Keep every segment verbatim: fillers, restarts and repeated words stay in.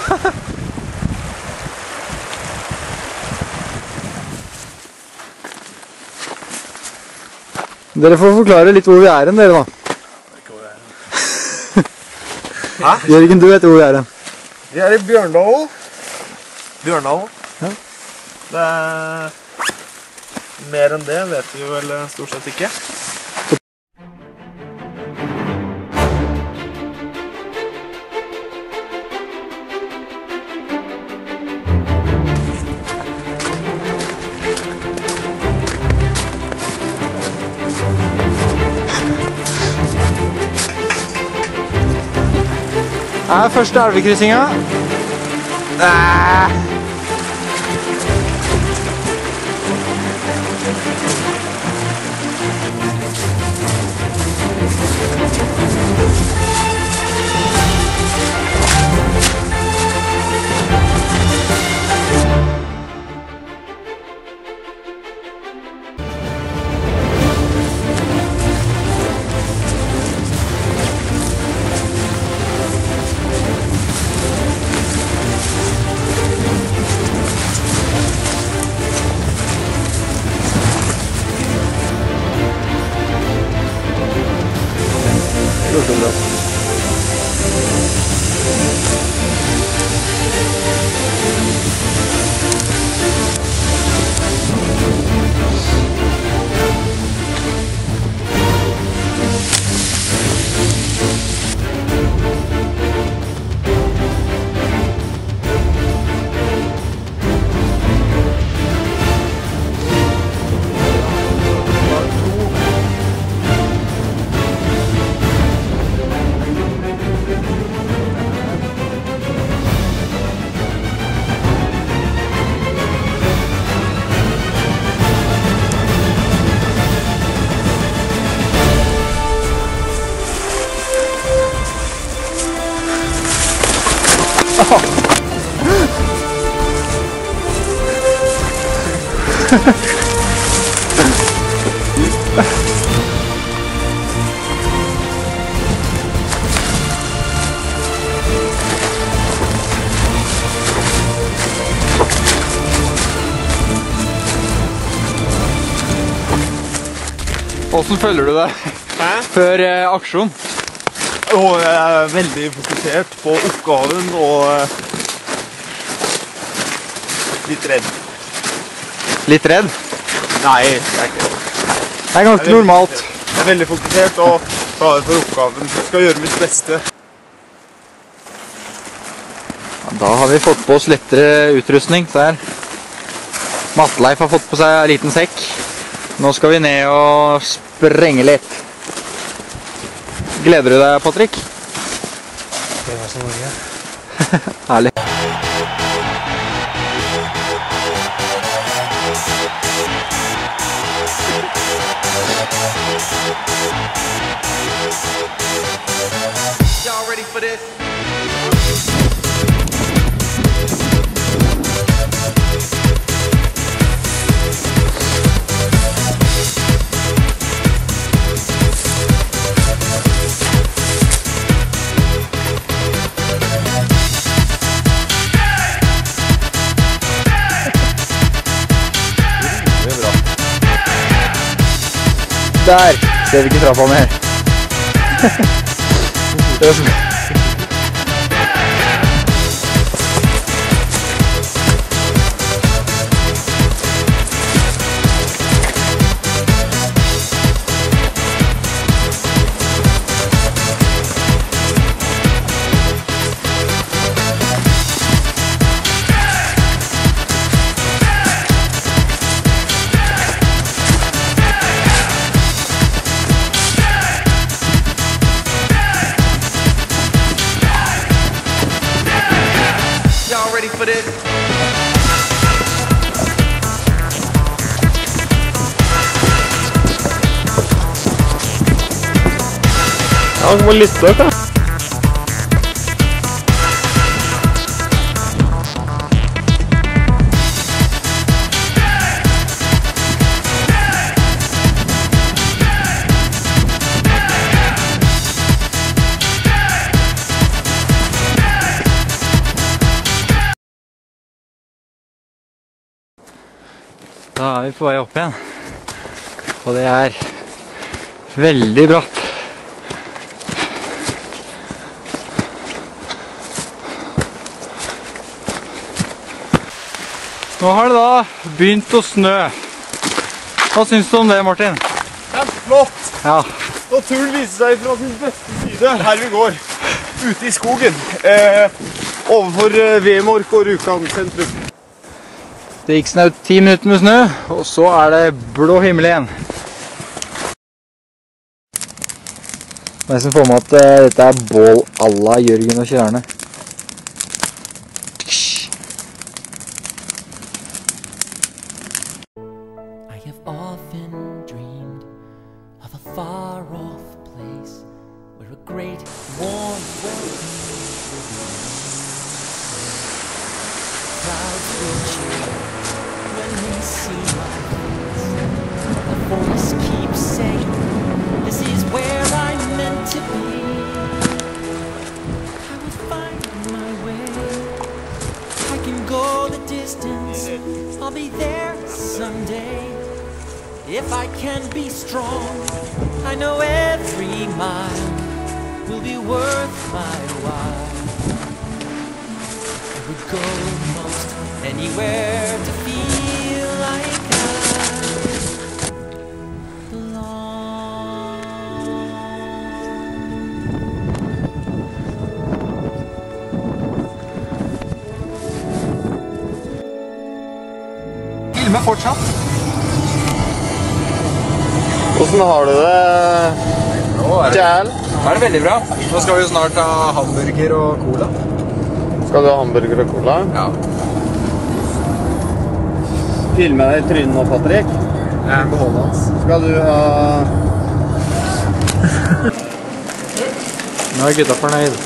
Dere får forklare litt hvor vi er hen, dere da. Hæ? Jørgen, du vet hvor vi er hen. Vi er i Bjørndalen. Bjørndalen. Ja. Det er... Mer enn det vet vi vel stort sett ikke. Her er første elvekryssinga. Ah! Hvordan føler du deg Hæ? før eh, aksjon? Og jeg er veldig fokusert på oppgaven og eh, litt redd. Litt redd? Nei, jeg er ikke det. Det er ganske normalt. Jeg er veldig fokusert og klar for oppgaven. Jeg skal gjøre mitt beste. Da har vi fått på oss lettere utrustning. Se her. Matleif har fått på seg en liten sekk. Nå skal vi ned og sprenge litt. Gleder du deg, Patrick? Det var så mye. Herlig. Y'all ready for this? Der ser vi ikke trappa mer. Det er så... Ready for this? Ja, det var litt støk da. Da er vi på vei opp igjen. Og det er veldig bratt. Nå har det da begynt å snø. Hva synes du om det, Martin? Kjempeflott! Ja. Naturen viser seg fra sin beste side her vi går. Ute i skogen. Eh, overfor eh, Vemork og Rjukan sentrum. Det gikk snaut ti minutter med snø, og så er det blå himmel igjen. Jeg som får med at uh, dette er bål à la Jørgen og Kjørne. I have often dreamed of a far-off place where a great warm welcome will be. Clouds will cheer when they see my face. A voice keeps saying, this is where I'm meant to be. I will find my way. I can go the distance. I'll be there someday. If I can be strong, I know every mile will be worth my while. I would go most anywhere to feel like I belong. Filmer fortsatt. Hvordan har du det, Nå er det, Kjell? nå er det veldig bra. Nå skal vi jo snart ha hamburger og cola. Skal du ha hamburger og cola? Ja. Filme deg i trynet nå, Patrick. Jeg er på hånda hans. Skal du ha... Nå er gutta fornøyd.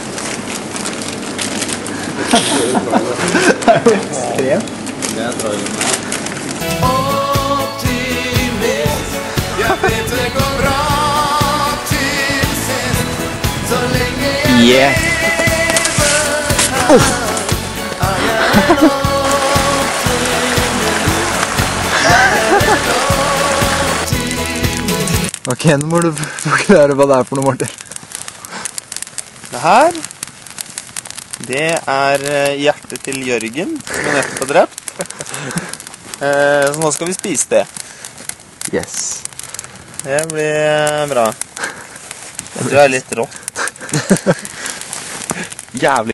Det er jo ekstremt. Det er trøyden. Yeah. Uff. Ok, nå må du forklare hva det er for noe, Martin. Det her, det er eh, hjertet til Jørgen, som er nettopp har drept. Eh, så nå skal vi spise det. Yes. Det blir eh, bra. Jeg tror det er litt rått. Jævlig